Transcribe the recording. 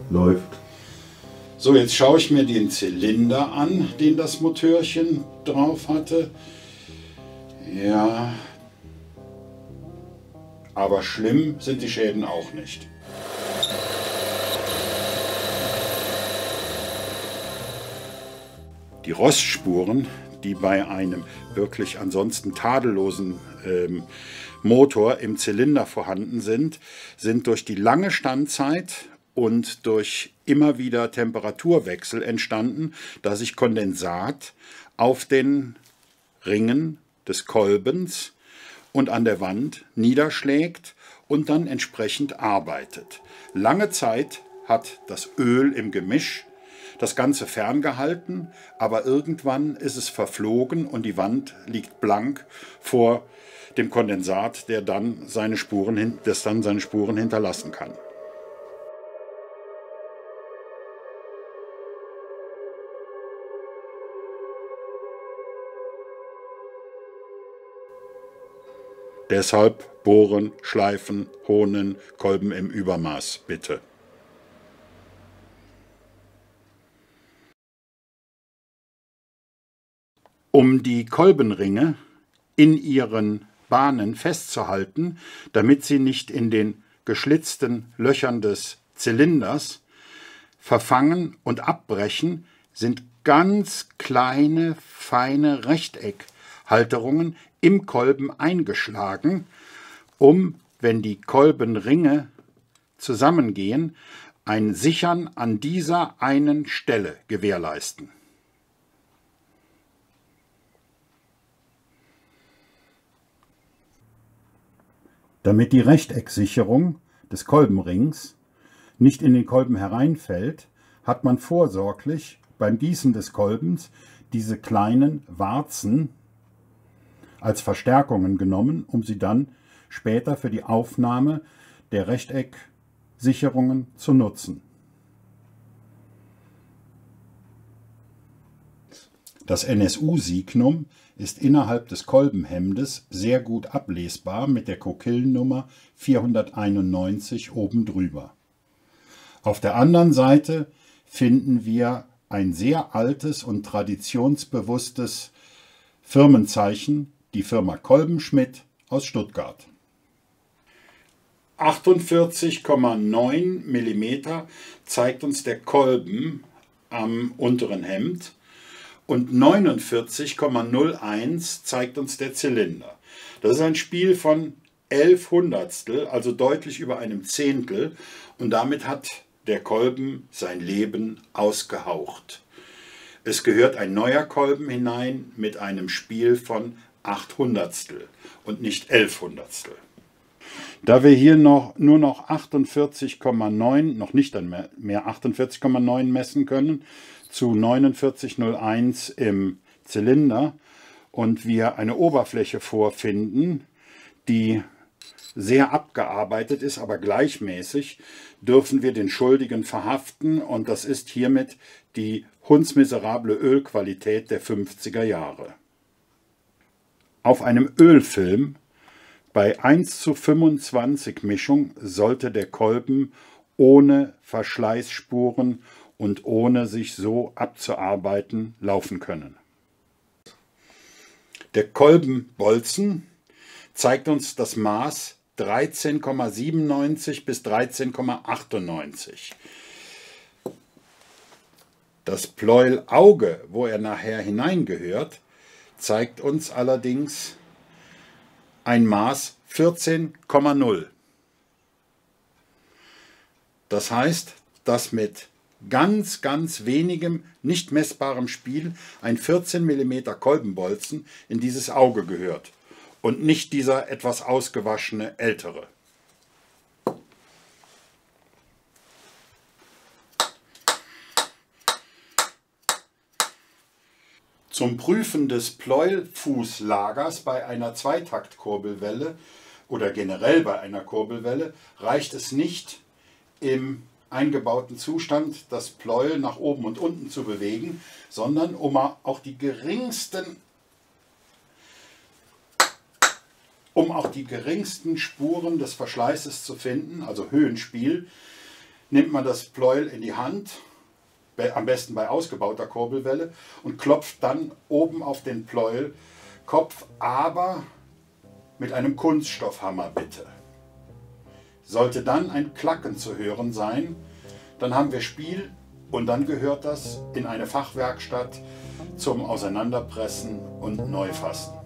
Läuft. So, jetzt schaue ich mir den Zylinder an, den das Motörchen drauf hatte. Ja, aber schlimm sind die Schäden auch nicht. Die Rostspuren, die bei einem wirklich ansonsten tadellosen Motor im Zylinder vorhanden sind, sind durch die lange Standzeit und durch immer wieder Temperaturwechsel entstanden, da sich Kondensat auf den Ringen des Kolbens und an der Wand niederschlägt und dann entsprechend arbeitet. Lange Zeit hat das Öl im Gemisch das Ganze ferngehalten, aber irgendwann ist es verflogen und die Wand liegt blank vor dem Kondensat, das dann seine Spuren hinterlassen kann. Deshalb bohren, schleifen, honen, Kolben im Übermaß, bitte. Um die Kolbenringe in ihren Bahnen festzuhalten, damit sie nicht in den geschlitzten Löchern des Zylinders verfangen und abbrechen, sind ganz kleine, feine Rechteckhalterungen im Kolben eingeschlagen, um, wenn die Kolbenringe zusammengehen, ein Sichern an dieser einen Stelle gewährleisten. Damit die Rechtecksicherung des Kolbenrings nicht in den Kolben hereinfällt, hat man vorsorglich beim Gießen des Kolbens diese kleinen Warzen als Verstärkungen genommen, um sie dann später für die Aufnahme der Rechtecksicherungen zu nutzen. Das NSU-Signum ist innerhalb des Kolbenhemdes sehr gut ablesbar mit der Kokillennummer 491 oben drüber. Auf der anderen Seite finden wir ein sehr altes und traditionsbewusstes Firmenzeichen, die Firma Kolbenschmidt aus Stuttgart. 48,9 mm zeigt uns der Kolben am unteren Hemd und 49,01 zeigt uns der Zylinder. Das ist ein Spiel von 11 Hundertstel, also deutlich über einem Zehntel, und damit hat der Kolben sein Leben ausgehaucht. Es gehört ein neuer Kolben hinein mit einem Spiel von 8 Hundertstel und nicht 11 Hundertstel. Da wir hier nur noch 48,9, noch nicht mehr 48,9 messen können, zu 49,01 im Zylinder und wir eine Oberfläche vorfinden, die sehr abgearbeitet ist, aber gleichmäßig, dürfen wir den Schuldigen verhaften, und das ist hiermit die hundsmiserable Ölqualität der 50er Jahre. Auf einem Ölfilm bei 1:25 Mischung sollte der Kolben ohne Verschleißspuren und ohne sich so abzuarbeiten laufen können. Der Kolbenbolzen zeigt uns das Maß 13,97 bis 13,98. Das Pleuelauge, wo er nachher hineingehört, zeigt uns allerdings ein Maß 14,0. Das heißt, dass mit ganz wenigem, nicht messbarem Spiel ein 14 mm Kolbenbolzen in dieses Auge gehört und nicht dieser etwas ausgewaschene ältere. Zum Prüfen des Pleuelfußlagers bei einer Zweitaktkurbelwelle oder generell bei einer Kurbelwelle reicht es nicht, im eingebauten Zustand das Pleuel nach oben und unten zu bewegen, sondern um auch die geringsten Spuren des Verschleißes zu finden, also Höhenspiel, nimmt man das Pleuel in die Hand, am besten bei ausgebauter Kurbelwelle, und klopft dann oben auf den Pleuelkopf, aber mit einem Kunststoffhammer bitte. Sollte dann ein Klacken zu hören sein, dann haben wir Spiel und dann gehört das in eine Fachwerkstatt zum Auseinanderpressen und Neufassen.